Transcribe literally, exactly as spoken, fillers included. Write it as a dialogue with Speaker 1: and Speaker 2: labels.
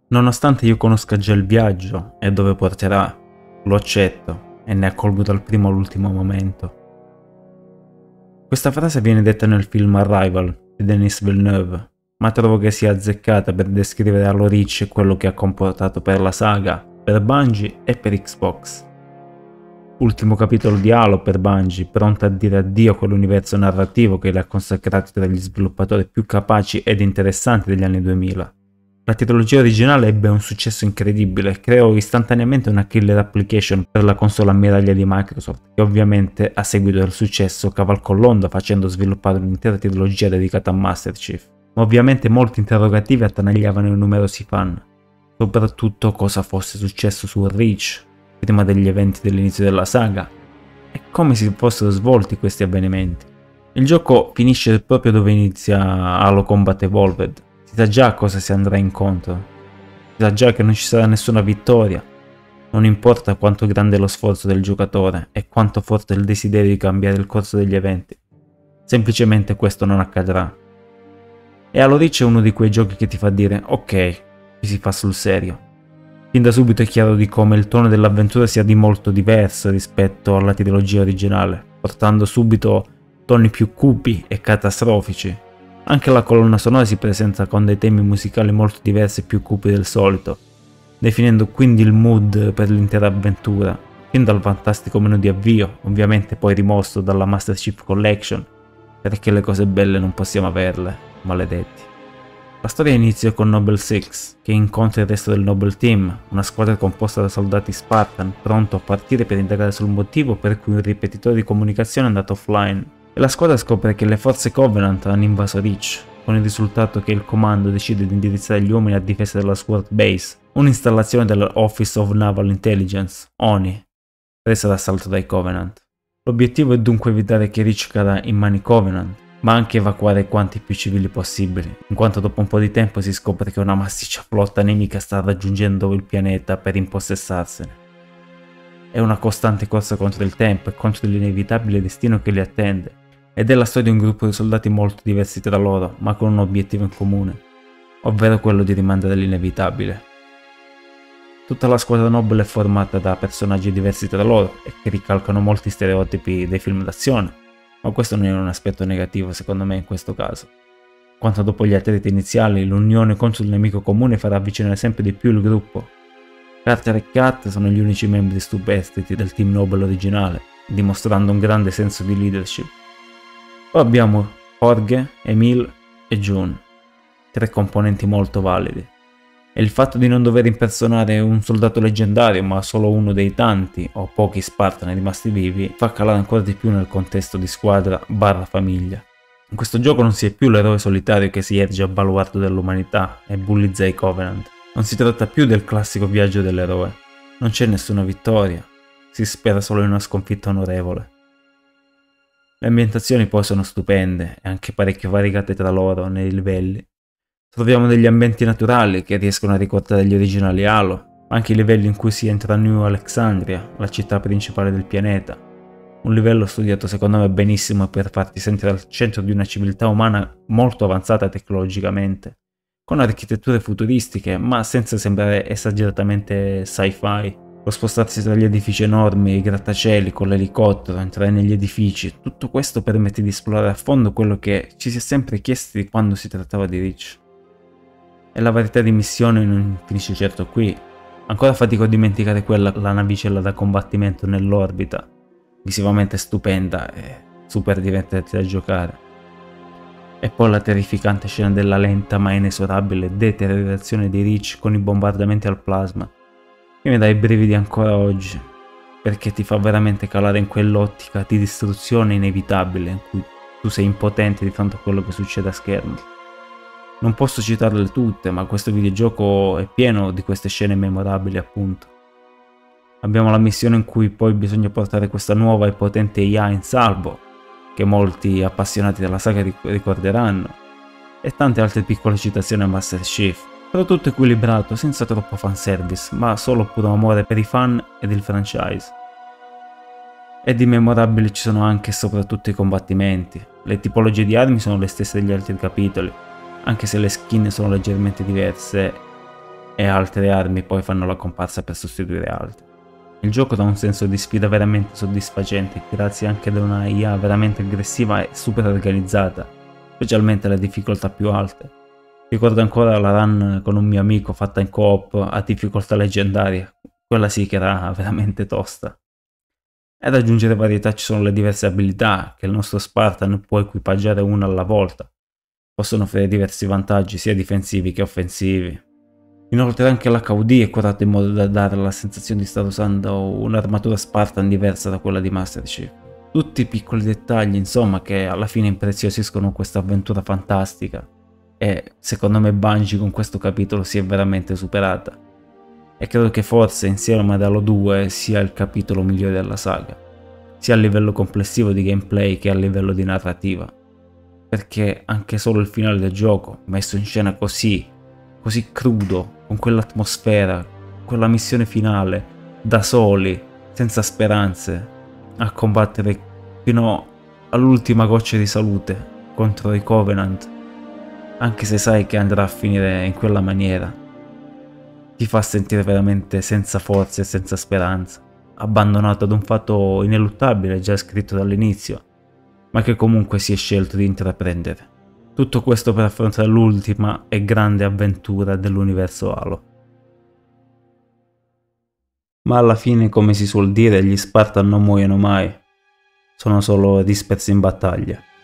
Speaker 1: Nonostante io conosca già il viaggio e dove porterà, lo accetto e ne accolgo dal primo all'ultimo momento. Questa frase viene detta nel film Arrival di Denis Villeneuve, ma trovo che sia azzeccata per descrivere Halo Reach e quello che ha comportato per la saga, per Bungie e per Xbox. Ultimo capitolo di Halo per Bungie, pronta a dire addio a quell'universo narrativo che li ha consacrati tra gli sviluppatori più capaci ed interessanti degli anni duemila. La trilogia originale ebbe un successo incredibile e creò istantaneamente una killer application per la console ammiraglia di Microsoft, che ovviamente a seguito del successo cavalcò l'onda facendo sviluppare un'intera trilogia dedicata a Master Chief. Ma ovviamente molti interrogativi attanagliavano i numerosi fan, soprattutto cosa fosse successo su Reach prima degli eventi dell'inizio della saga e come si fossero svolti questi avvenimenti. Il gioco finisce proprio dove inizia Halo Combat Evolved. Si sa già a cosa si andrà incontro, si sa già che non ci sarà nessuna vittoria, non importa quanto grande è lo sforzo del giocatore e quanto forte è il desiderio di cambiare il corso degli eventi, semplicemente questo non accadrà. E Halo Reach è uno di quei giochi che ti fa dire ok, ci si fa sul serio. Fin da subito è chiaro di come il tono dell'avventura sia di molto diverso rispetto alla trilogia originale, portando subito toni più cupi e catastrofici. Anche la colonna sonora si presenta con dei temi musicali molto diversi e più cupi del solito, definendo quindi il mood per l'intera avventura, fin dal fantastico menu di avvio, ovviamente poi rimosso dalla Master Chief Collection, perché le cose belle non possiamo averle, maledetti. La storia inizia con Noble Six, che incontra il resto del Noble Team, una squadra composta da soldati Spartan, pronto a partire per indagare sul motivo per cui un ripetitore di comunicazione è andato offline, e la squadra scopre che le forze Covenant hanno invaso Reach, con il risultato che il comando decide di indirizzare gli uomini a difesa della Sword Base, un'installazione dell'Office of Naval Intelligence, O N I, presa d'assalto dai Covenant. L'obiettivo è dunque evitare che Reach cada in mani Covenant, ma anche evacuare quanti più civili possibili, in quanto dopo un po' di tempo si scopre che una massiccia flotta nemica sta raggiungendo il pianeta per impossessarsene. È una costante corsa contro il tempo e contro l'inevitabile destino che li attende, ed è la storia di un gruppo di soldati molto diversi tra loro, ma con un obiettivo in comune, ovvero quello di rimandare l'inevitabile. Tutta la squadra Noble è formata da personaggi diversi tra loro e che ricalcano molti stereotipi dei film d'azione, ma questo non è un aspetto negativo secondo me in questo caso. Quanto dopo gli attriti iniziali, l'unione contro il nemico comune farà avvicinare sempre di più il gruppo. Carter e Kat sono gli unici membri superstiti del team Noble originale, dimostrando un grande senso di leadership. Poi abbiamo Jorge, Emil e June, tre componenti molto validi. E il fatto di non dover impersonare un soldato leggendario ma solo uno dei tanti o pochi Spartan rimasti vivi fa calare ancora di più nel contesto di squadra barra famiglia. In questo gioco non si è più l'eroe solitario che si erge a baluardo dell'umanità e bullizza i Covenant. Non si tratta più del classico viaggio dell'eroe. Non c'è nessuna vittoria, si spera solo in una sconfitta onorevole. Le ambientazioni poi sono stupende e anche parecchio variegate tra loro nei livelli. Troviamo degli ambienti naturali che riescono a ricordare gli originali Halo, anche i livelli in cui si entra a New Alexandria, la città principale del pianeta. Un livello studiato secondo me benissimo per farti sentire al centro di una civiltà umana molto avanzata tecnologicamente, con architetture futuristiche ma senza sembrare esageratamente sci-fi. Lo spostarsi tra gli edifici enormi, i grattacieli con l'elicottero, entrare negli edifici, tutto questo permette di esplorare a fondo quello che ci si è sempre chiesti quando si trattava di Reach. E la varietà di missioni non finisce certo qui. Ancora fatico a dimenticare quella, la navicella da combattimento nell'orbita, visivamente stupenda e super divertente da giocare. E poi la terrificante scena della lenta ma inesorabile deteriorazione di Reach con i bombardamenti al plasma, che mi dà i brividi ancora oggi, perché ti fa veramente calare in quell'ottica di distruzione inevitabile in cui tu sei impotente di fronte a quello che succede a schermo. Non posso citarle tutte, ma questo videogioco è pieno di queste scene memorabili, appunto. Abbiamo la missione in cui poi bisogna portare questa nuova e potente I A in salvo, che molti appassionati della saga ricorderanno, e tante altre piccole citazioni a Master Chief, però tutto equilibrato, senza troppo fanservice, ma solo puro amore per i fan ed il franchise. E di memorabili ci sono anche e soprattutto i combattimenti. Le tipologie di armi sono le stesse degli altri capitoli, anche se le skin sono leggermente diverse e altre armi poi fanno la comparsa per sostituire altre. Il gioco dà un senso di sfida veramente soddisfacente, grazie anche ad una I A veramente aggressiva e super organizzata, specialmente alle difficoltà più alte. Ricordo ancora la run con un mio amico fatta in co-op a difficoltà leggendaria, quella sì che era veramente tosta. Ad aggiungere varietà ci sono le diverse abilità che il nostro Spartan può equipaggiare una alla volta. Possono offrire diversi vantaggi sia difensivi che offensivi. Inoltre anche l'H U D è curato in modo da dare la sensazione di stare usando un'armatura Spartan diversa da quella di Master Chief. Tutti piccoli dettagli, insomma, che alla fine impreziosiscono questa avventura fantastica e secondo me Bungie con questo capitolo si è veramente superata. E credo che forse insieme ad Halo due sia il capitolo migliore della saga, sia a livello complessivo di gameplay che a livello di narrativa. Perché anche solo il finale del gioco, messo in scena così, così crudo, con quell'atmosfera, quella missione finale, da soli, senza speranze, a combattere fino all'ultima goccia di salute contro i Covenant, anche se sai che andrà a finire in quella maniera, ti fa sentire veramente senza forze e senza speranza, abbandonato ad un fatto ineluttabile già scritto dall'inizio, ma che comunque si è scelto di intraprendere. Tutto questo per affrontare l'ultima e grande avventura dell'universo Halo. Ma alla fine, come si suol dire, gli Spartan non muoiono mai, sono solo dispersi in battaglia.